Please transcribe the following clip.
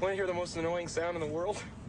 Want to hear the most annoying sound in the world?